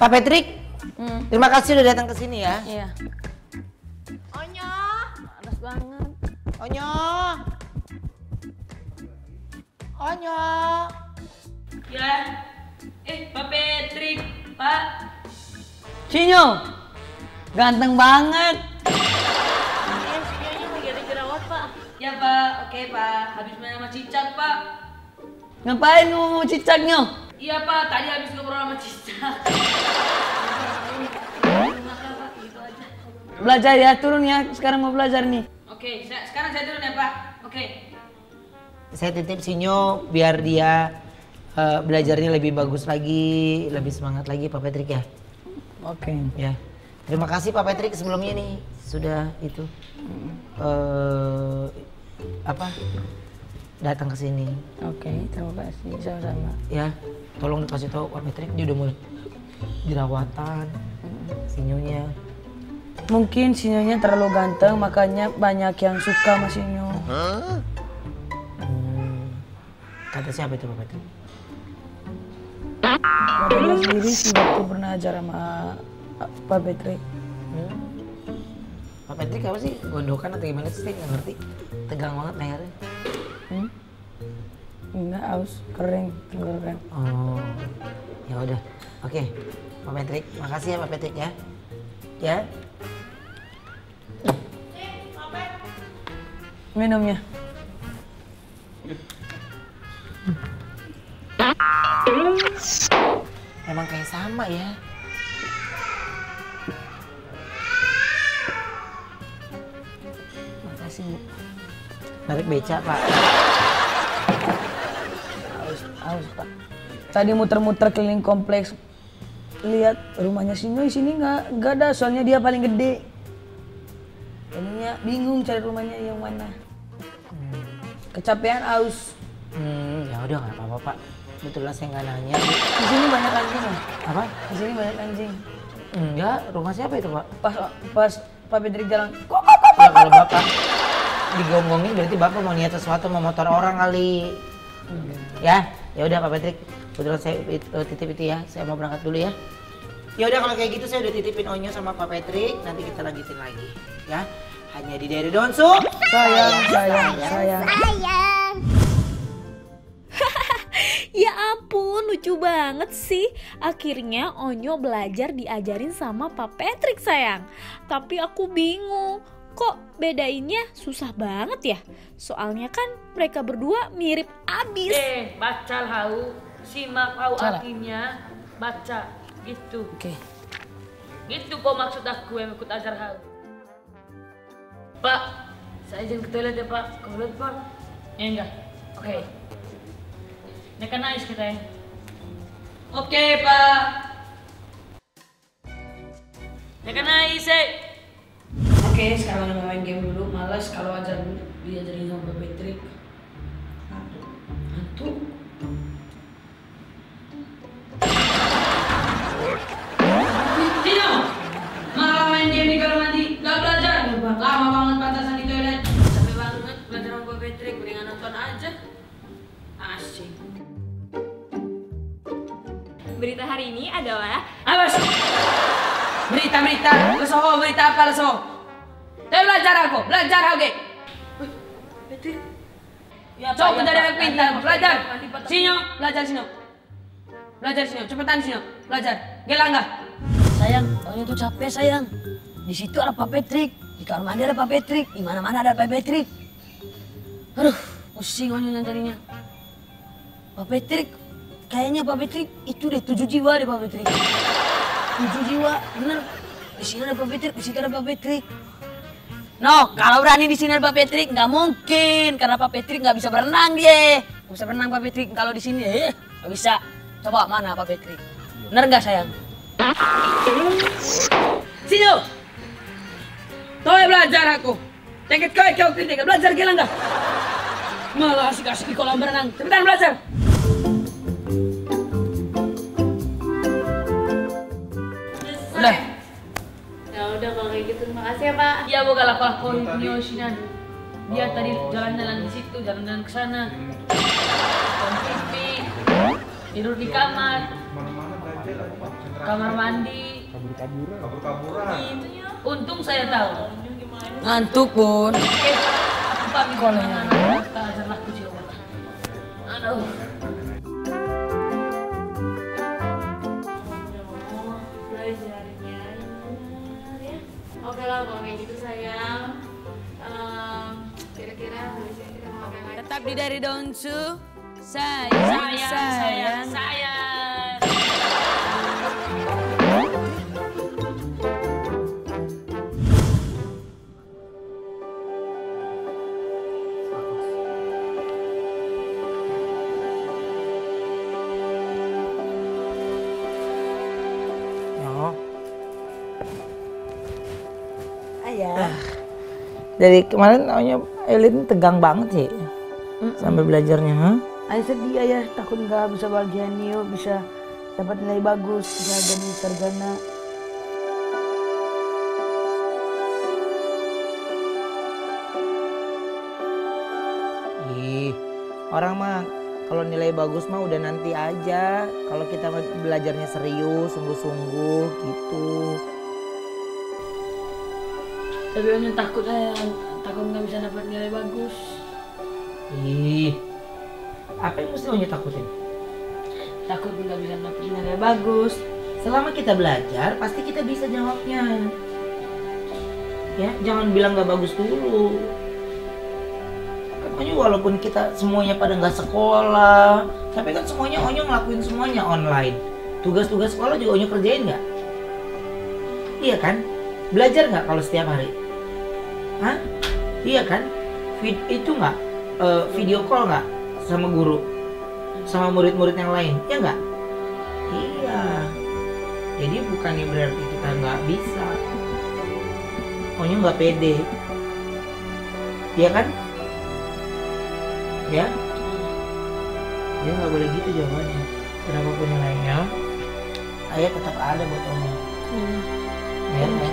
Pak Patrick, terima kasih udah datang ke sini ya. Iya. Onyo. Panas banget. Onyo. Onyo. Ya. Pak Patrick, Pak. Sinyo, ganteng banget. Ini videonya lagi ada jerawat, Pak. Ya, Pak. Oke, Pak. Habis main sama Cicak, Pak. Ngapain mau cicaknya? Iya, Pak. Tadi habis ngobrol sama Cicak. Gitu aja. Belajar ya, turun ya. Sekarang mau belajar nih. Oke, sekarang saya turun ya, Pak. Oke. Saya titip Sinyo biar dia belajarnya lebih bagus lagi, lebih semangat lagi Pak Patrick ya. Oke. Ya. Terima kasih Pak Patrick sebelumnya nih sudah itu datang ke sini. Oke, terima kasih sama-sama. Ya, tolong kasih tahu Pak Patrick dia udah mulai jerawatan, Sinyonya. Mungkin Sinyonya terlalu ganteng, makanya banyak yang suka sama Sinyo. Kata siapa itu Pak Patrick? Kata dia sendiri sih waktu pernah ajar sama Pak Patrick. Pak Patrick apa sih? Gondokan atau gimana sih? Saya nggak ngerti. Tegang banget lehernya. Enggak, aus, kering, tenggorokan. Oh, ya udah. Oke, Pak Patrick, makasih ya Pak Patrick ya. Ya. Minumnya. Emang kayak sama ya. Makasih Bu. Narik beca Pak. Aus, Pak. Tadi muter-muter keliling kompleks. Lihat rumahnya Sinyo di sini nggak ada, soalnya dia paling gede. Jadinya bingung cari rumahnya yang mana. Kecapean, aus. Ya udah nggak apa-apa Pak. Betul saya nggak nanya. Di sini banyak anjing ya? Apa? Di sini banyak anjing. Enggak, rumah siapa itu Pak? Pas Pak Patrick jalan, Ya, kalau Bapak digonggongin berarti Bapak mau niat sesuatu, mau motor orang kali. Ya udah Pak Patrick. Kebetulan saya titip itu ya. Saya mau berangkat dulu ya. Ya udah kalau kayak gitu saya udah titipin Onyo sama Pak Patrick. Nanti kita lanjutin lagi ya. Hanya di Daerah Donsu. sayang. Ya ampun, lucu banget sih. Akhirnya Onyo belajar diajarin sama Pak Patrick sayang. Tapi aku bingung, kok bedainnya susah banget ya? Soalnya kan mereka berdua mirip abis. Baca hau. Simak hau Salah. artinya. Baca. Gitu. Oke. Gitu kok maksud aku yang ikut ajar hau. Pak, saya izin ke toilet ya Pak. Ke toilet Pak? Ya enggak? Oke. Nekan nais kita ya. Oke Pak. Nekan nais Oke, sekarang udah main game dulu. Malas kalau diajarin sama Pak Patrick. Hantu. Tino! Malah main game di kamar mandi. Gak belajar. Lama banget pantasan di toilet. Capek banget belajar sama Pak Patrick. Mendingan nonton aja. Asik. Berita hari ini adalah Awas! Berita. Leso, berita apa leso? Saya belajar aku. Patrick. Ya, coba dari yang pintar. Belajar. Sinyo, belajar Sinyo. Cepetan Sinyo. Belajar. Gelangga. Sayang, Onyo tuh capek sayang. Di situ ada Pak Patrick, di kamar mandi ada Pak Patrick, di mana-mana ada Pak Patrick. Aduh, pusing Onyo nyarinya. Pak Patrick, kayaknya Pak Patrick itu deh 7 jiwa deh Pak Patrick. 7 jiwa, bener. Di sini ada Pak Patrick, di situ ada Pak Patrick. No, kalau berani di sini ada Pak Patrick nggak mungkin, karena Pak Patrick nggak bisa berenang dia. Nggak bisa berenang Pak Patrick kalau di sini, nggak bisa. Coba mana Pak Patrick? Bener nggak sayang? Sinyo. Toh belajar aku. Teket kau kritik. Belajar gelangga. Malah asik-asik di kolam berenang. Cepetan belajar. Udah. ya udah kalau kayak gitu terima kasih ya Pak. Ya boga lah kalau Nyo Shinan. Dia tadi jalan-jalan di situ, jalan-jalan ke sana. Nonton TV. tidur di kamar, kamar mandi. Untung saya tahu. Ngantuk bun. Oke, aku pamit kemana-mana. Tak ajarlah ku coba. Aduh. Belajarnya ya. Oke lah kalau kayak gitu sayang. Kira-kira habisnya kita mau ngapain lagi? Tetap di dari Donsu. Sayang. Yo. Ayah. Dari kemarin namanya Elin tegang banget sih. Sampai belajarnya, ha? Ayah sedih ayah, takut nggak bisa bagian Nio, bisa dapat nilai bagus, bisa jadi sarjana. Ih, orang mah kalau nilai bagus mah udah nanti aja. Kalau kita mah belajarnya serius, sungguh-sungguh gitu. Tapi Onyo takut sayang, takut nggak bisa dapat nilai bagus. Ih, apa yang mesti Onyo takutin? Takut nggak bisa dapat Nilai bagus. Selama kita belajar, pasti kita bisa jawabnya. Ya, jangan bilang nggak bagus dulu. Kan Onyo walaupun kita semuanya pada nggak sekolah, tapi kan semuanya Onyo ngelakuin semuanya online. Tugas-tugas sekolah juga Onyo kerjain nggak? Iya kan? Belajar nggak kalau setiap hari? Hah? Iya kan? Itu nggak? Video call nggak sama guru? Sama murid-murid yang lain? Ya nggak? Iya. Jadi bukannya berarti kita nggak bisa. Onyo nggak pede. Iya kan? Ya? Dia nggak boleh gitu jawabannya. Berapapun nilainya, ayah tetap ada buat Onyo. Ya,